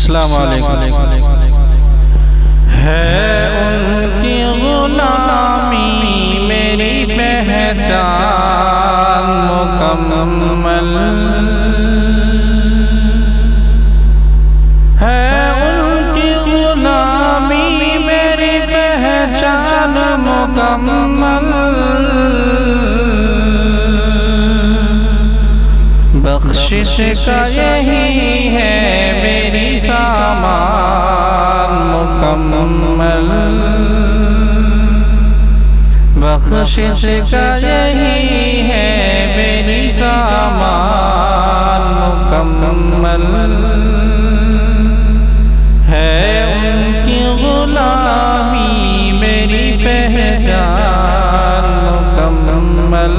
अस्सलाम वालेकुम। है उनकी गुलामी मेरी पहचान मुकम्मल, है उनकी गुलामी मेरी पहचान मुकम्मल। बख्शिश का यही है मेरी सामान मुकम्मल, बख्शिश का यही है मेरी सामान मुकम्मल। है उनकी गुलामी मेरी पहचान मुकम्मल।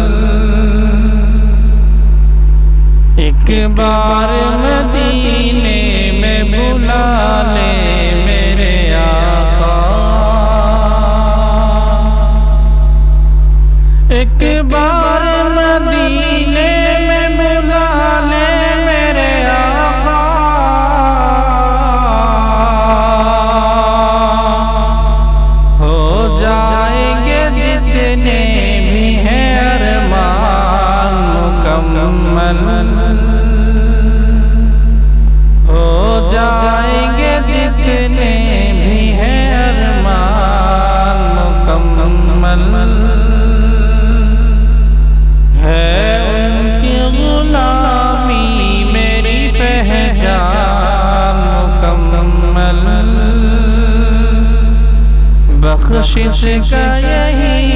एक बार मदीने में बुला ले मेरे आका, एक बार मदीने में बुला ले मेरे आका। हो जाएंगे जितने भी हैं अरमान मुकम्मल, हो जाएंगे जितने भी हैं अरमान मुकम्मल। है उनकी गुलामी मेरी पहचान मुकम्मल, बख्शिश का यही